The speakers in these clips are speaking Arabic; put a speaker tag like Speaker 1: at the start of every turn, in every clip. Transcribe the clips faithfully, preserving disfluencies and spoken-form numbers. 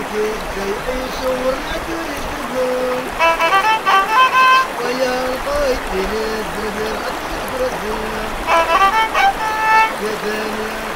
Speaker 1: يعيشوا والعدل يدفون ويا القايد ينزل الرزق يا دنيا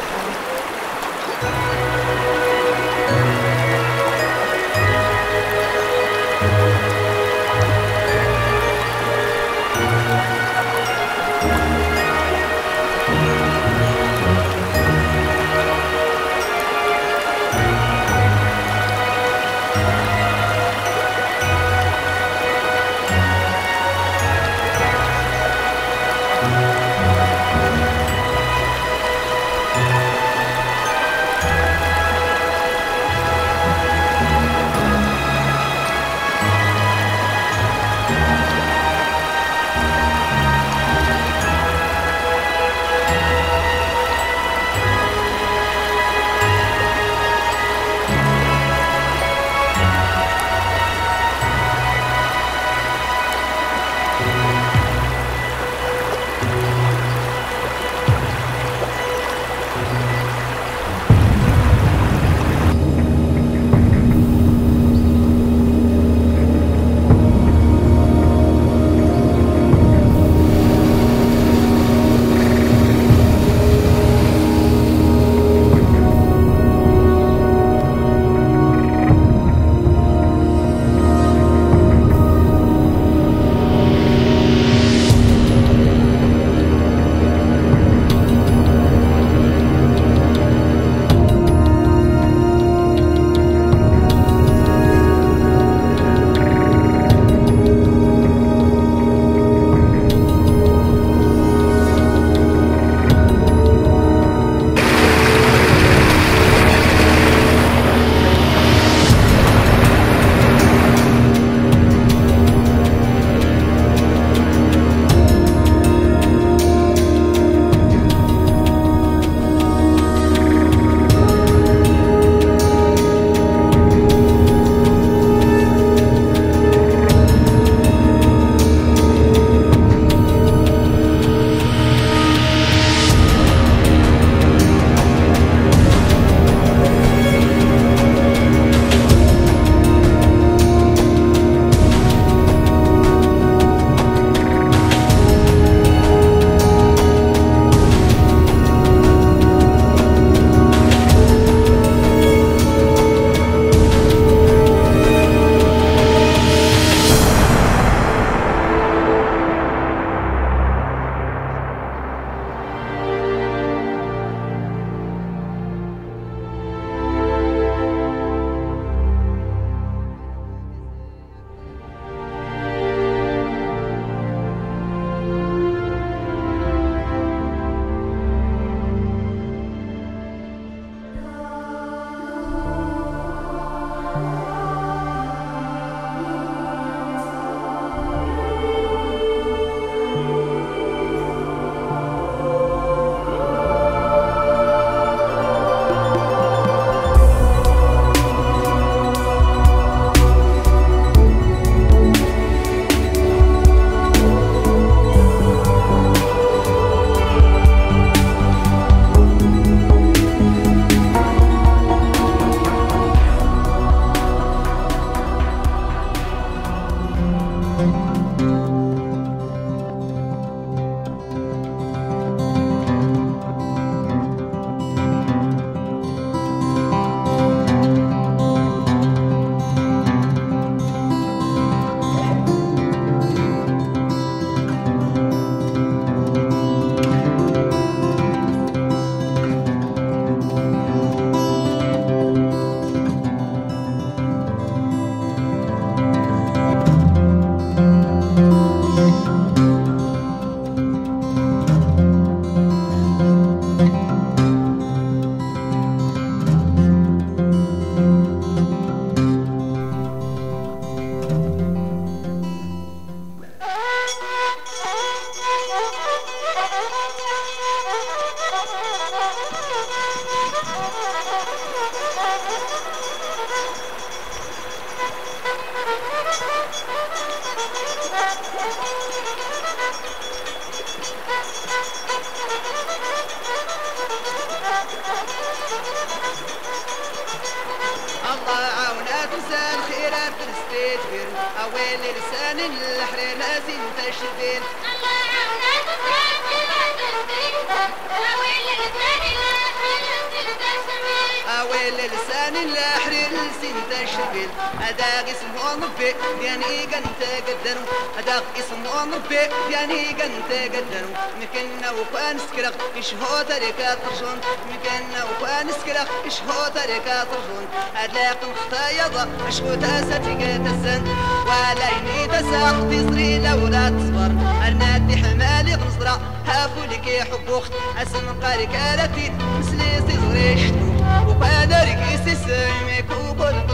Speaker 2: الله يعاون
Speaker 1: تنسى الخيرات تستجبر أويل لسان الحرير لازم تشبير
Speaker 2: الله عونك الخيرات تستجبر أويل لسان الحرير لازم تشبير
Speaker 1: أويل لسان الحرير لازم تشبير أداق اسمه ربي يعني قنت قدروا أداق اسمه ربي يعني قنت قدروا مكنا وكان سكرق يشهو تركات ترجون مكنا وكان سكرق يشهو تركات ترجون أدلاق مختايضة أشهو تاستك تسن ولا يني تساق تصري لولا تصبر أرناتي حمالي غنصرا هافو لك يحبوخ أسم قارك آلتي مسلي صغري شتو وقادرك يسسمك وكل